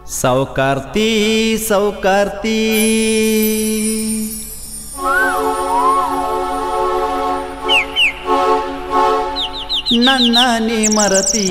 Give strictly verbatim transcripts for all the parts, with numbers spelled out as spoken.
ಸೌಕಾರ್ತಿ ಸೌಕಾರ್ತಿ ನನ್ನ ನೀ ಮರತಿ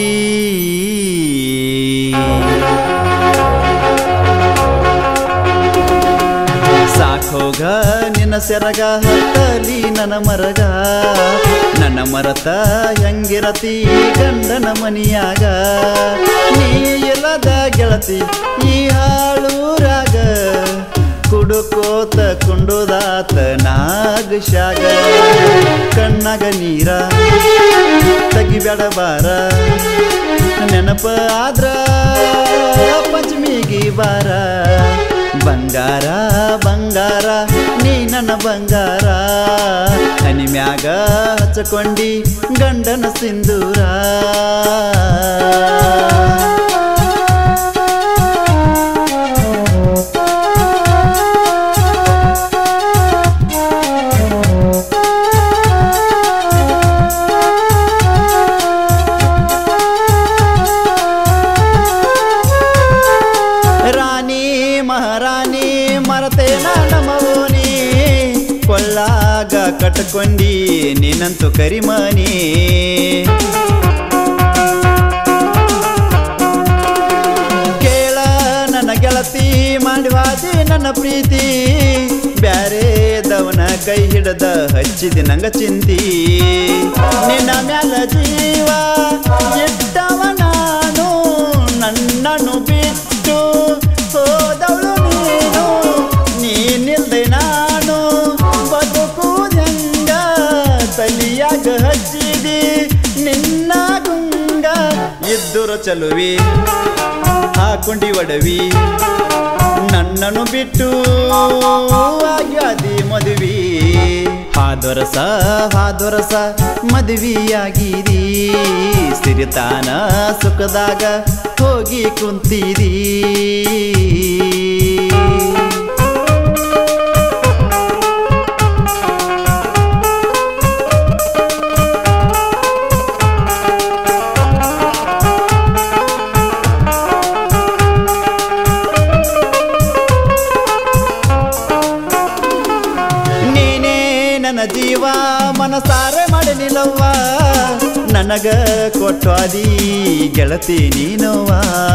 ಸಾಕೋಗ ನಿನ್ನ ಸೆರಗ ಹತ್ತಲಿ ನನ್ನ ಮರಗ ನನ್ನ ಮರತ ಹೆಂಗಿರತಿ ಗಂಡನ ಮನಿಯಾಗ ನೀ ಇಲ್ಲದ ಗೆಳತಿ ಈ ಹಾಳೂರಾಗ ಕುಡುಕೋತ ಕುಂಡುದಾತ ನಾಗಶಾಗ ಕಣ್ಣಾಗ ನೀರ ತಗಿಬೇಡ ಬಾರ ನೆನಪ ಆದ್ರ ಪಂಚಮಿಗಿ ಬಾರ ಬಂಗಾರ ಬಂಗಾರ ನೀ ನನ್ನ ಬಂಗಾರ ಹನಿ ಮ್ಯಾಗ ಹಚ್ಚಕೊಂಡಿ ಗಂಡನ ಸಿಂಧೂರ ಮಹಾರಾಣಿ ಮರತೇನ ನಮೋನಿ ಕೊಳ್ಳಾಗ ಕಟ್ಕೊಂಡಿ ನೀನಂತು ಕರಿಮನಿ ಕೇಳ ನನ್ನ ಗೆಳತಿ ಮಾಡಿವಾದಿ ನನ್ನ ಪ್ರೀತಿ ಬ್ಯಾರೆದವನ ಕೈ ಹಿಡದ ಹಚ್ಚಿದಿ ನಂಗ ಚಿಂತಿ ನಿನ್ನ ಮ್ಯಾಲ ಜೀವ ಎದ್ದವ ನಾನು ನನ್ನನ್ನು ಬಿಟ್ಟು ಹೋದವಳು ನೀನು ನೀನಿಲ್ದೆ ನಾನು ಬದುಕುವುದೆಂಗ ತಲಿಯಾಗ ಹಚ್ಚಿದಿ ನಿನ್ನ ಗುಂಗ ಇದ್ದುರ ಚಲುವಿ ಹಾಕೊಂಡಿ ಒಡವಿ ನನ್ನನ್ನು ಬಿಟ್ಟು ಆಗ್ಯಾದಿ ಮದುವಿ ಹಾದೊರಸ ಹಾದೊರಸ ಮದುವಿಯಾಗಿದಿ ಸಿರಿತಾನ ಸುಖದಾಗ ಹೋಗಿ ಕುಂತಿದಿ ನನ್ನ ಜೀವ ಮನಸಾರೆ ಮಾಡಿ ನಿಲ್ಲವ್ವ ನನಗ ಕೊಟ್ಟಾದಿ ಗೆಳತಿ ನೀನವ್ವ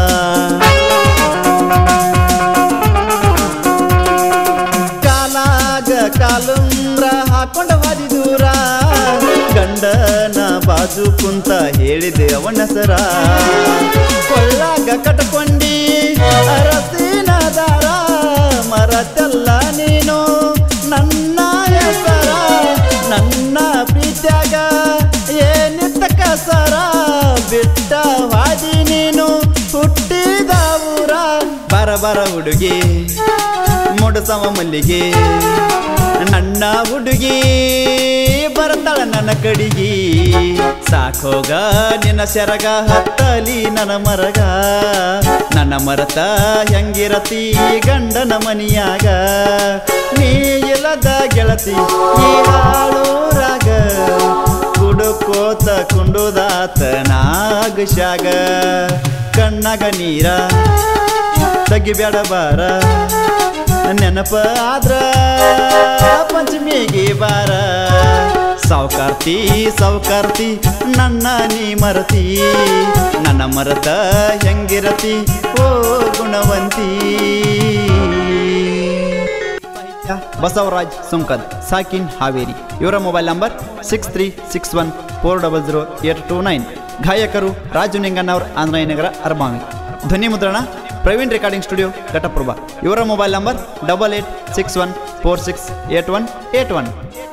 ಕಾಲಾಗ ಕಾಲುಂದ್ರ ಹಾಕೊಂಡ ಹಾದಿ ದೂರ ಗಂಡನ ಬಾಜು ಕುಂತ ಹೇಳಿದೆ ಅವನಸರ ಕೊಳ್ಳಾಗ ಕಟ್ಕೊಂಡಿ ಅರಸಿನ ದಾರ ಮರತೆಲ್ಲ ನೀನು ನನ್ನ ಹೆಸರ ನನ್ನ ಪ್ರೀತ್ಯಾಗ ಏನಿತ್ತ ಕಸರ ಬಿಟ್ಟ ಹಾದಿ ನೀನು ಹುಟ್ಟಿದ ಊರ ಬರ ಬರ ಹುಡುಗಿ ಮುಡಸವ ಮಲ್ಲಿಗೆ ನನ್ನ ಹುಡುಗಿ ಬರ್ತಾಳ ನನ್ನ ಕಡಿಗಿ ಸಾಕೋಗ ನಿನ್ನ ಸೆರಗ ಹತ್ತಲಿ ನನ್ನ ಮರಗ ನನ್ನ ಮರತ ಹೆಂಗಿರತಿ ಗಂಡನ ಮನಿಯಾಗ ನೀ ಇಲ್ಲದ ಗೆಳತಿ ಈ ಹಾಳೂರಾಗ ಕುಡುಕೋತ ಕುಂಡುದಾತ ನಾಗಶಾಗ ಕಣ್ಣಾಗ ನೀರ ತಗಿಬೇಡ ಬಾರ ನೆನಪ ಆದ್ರ ಪಂಚಮಿಗಿ ಬಾರ ಸೌಕಾರ್ತಿ ಸೌಕಾರ್ತಿ ನನ್ನ ನೀ ಮರತಿ ನನ್ನ ಮರತ ಹೆಂಗಿರತಿ ಓ ಗುಣವಂತಿ ಬಸವರಾಜ್ ಸುಂಕದ್ ಸಾಕಿನ್ ಹಾವೇರಿ ಇವರ mobile number six three six one four double zero eight two nine ಗಾಯಕರು ರಾಜು ನಿಂಗಣ್ಣವ್ರ ಆಂಧ್ರನಗರ ಅರ್ಮಾವಿ ಧ್ವನಿ ಮುದ್ರಣ ಪ್ರವೀಣ್ ರೆಕಾರ್ಡಿಂಗ್ ಸ್ಟುಡಿಯೋ ಘಟಪ್ರಭಾ ಇವರ mobile number double eight six one four six eight one eight one